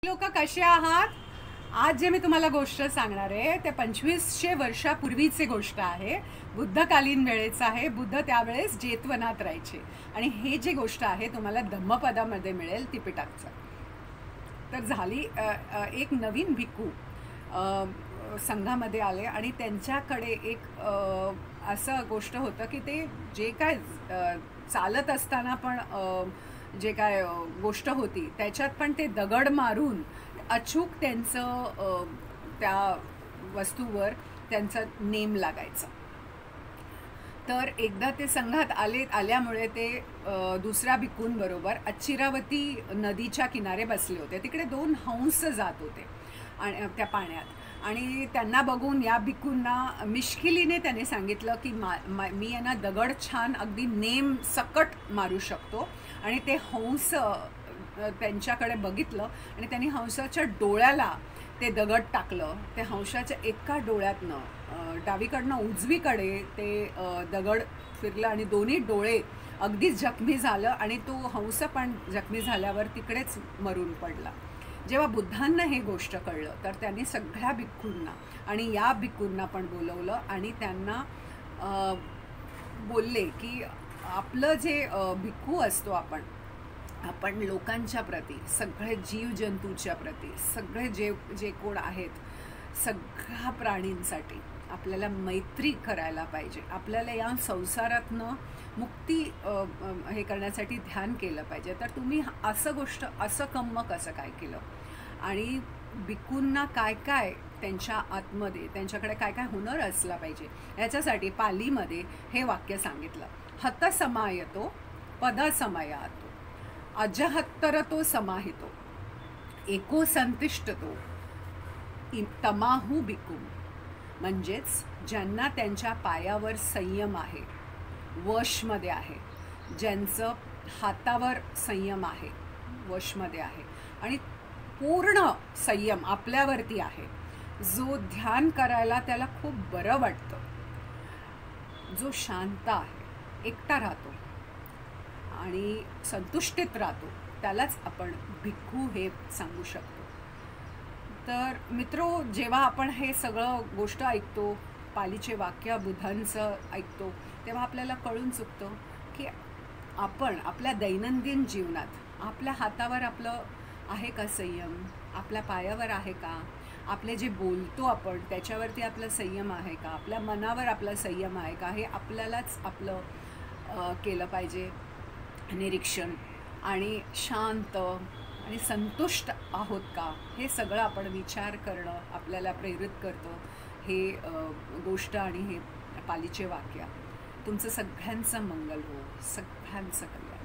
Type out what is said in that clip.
लोक कसे आहात? आज जे मी तुम्हाला गोष्ट सांगणार आहे ते 2500 वर्षापूर्वीची गोष्ट आहे. बुद्धकालीन वेळेचं आहे. बुद्ध त्यावेळेस जेतवनात राहायचे आणि हे जे गोष्ट आहे तुम्हाला धम्मपदामध्ये मिळेल त्रिपिटकचं. तर झाली एक नवीन भिक्खू संघामध्ये आले आणि त्यांच्याकडे एक असं गोष्ट होतं की ते जे काय चालत असताना पण जे काय गोष्ट होती त्याच्यात पण ते दगड मारून अचूक त्यांचं त्या वस्तूवर त्यांचा नेम लागायचा. तर एकदा ते संघात आल्यामुळे ते दुसऱ्या भिक्खूंबरोबर अच्चिरावती नदीच्या किनारे बसले होते. तिकडे 2 हंस जात होते आणि त्या पाण्यात, आणि त्यांना बघून या भिक्खूंना मिश्किलीने त्याने सांगितलं की मी यांना दगड छान अगदी नेम सकट मारू शकतो. आणि ते हंस त्यांच्याकडे बघितलं आणि त्यांनी हंसाच्या डोळ्याला ते दगड टाकलं. ते हंसाच्या एका डोळ्यातनं डावीकडनं उजवीकडे ते दगड फिरलं आणि दोन्ही डोळे अगदीच जखमी झालं आणि तो हंस पण जखमी झाल्यावर तिकडेच मरून पडला. जेव्हा बुद्धांना हे गोष्ट कळलं तर त्यांनी सगळ्या भिक्खूंना आणि या भिक्खूंना पण बोलवलं आणि त्यांना बोलले की आपलं जे भिक्खू असतो आपण लोकांच्या प्रती, सगळे जीवजंतूच्या प्रती, सगळे जे कोण आहेत सगळ्या प्राणींसाठी आपल्याला मैत्री करायला पाहिजे. आपल्याला या संसारातनं मुक्ती हे करण्यासाठी ध्यान केलं पाहिजे. तर तुम्ही असं कम्म कसं काय केलं आणि भिक्खूंना काय काय त्यांच्या आतमध्ये त्यांच्याकडे काय काय हुनर असला पाहिजे याच्यासाठी पालीमध्ये हे वाक्य सांगितलं. हतसमायतो पदसमयातो अजहत्तरतो समाहितो एको संतिष्ठतो तमाहू भिक्खू. म्हणजेच ज्यांना त्यांच्या पायावर संयम आहे, वशमध्ये आहे, ज्यांचं हातावर संयम आहे, वशमध्ये आहे, आणि पूर्ण संयम आपल्यावरती आहे, जो ध्यान करायला त्याला खूप बरं वाटतं, जो शांत आहे, एकटा राहतो आणि संतुष्टीत राहतो, त्यालाच आपण भिक्खू हे सांगू शकतो. तर मित्रो, जेव्हा आपण हे सगळं गोष्ट ऐकतो, पालीचे वाक्य बुद्धांचं ऐकतो, तेव्हा आपल्याला कळून चुकतं की आपण आपल्या दैनंदिन जीवनात आपल्या हातावर आपलं आहे का संयम, आपल्या पायावर आहे का, आपले जे बोलतो आपण त्याच्यावरती आपला संयम आहे का, आपल्या मनावर आपला संयम आहे का, हे आपल्यालाच आपलं केलं पाहिजे निरीक्षण. आणि शांत आणि संतुष्ट आहोत का, हे सगळं आपण विचार करणं आपल्याला प्रेरित करतं हे गोष्ट आणि हे पालीचे वाक्य. तुमचं सगळ्यांचं मंगल हो, सगळ्यांचं कल्याण.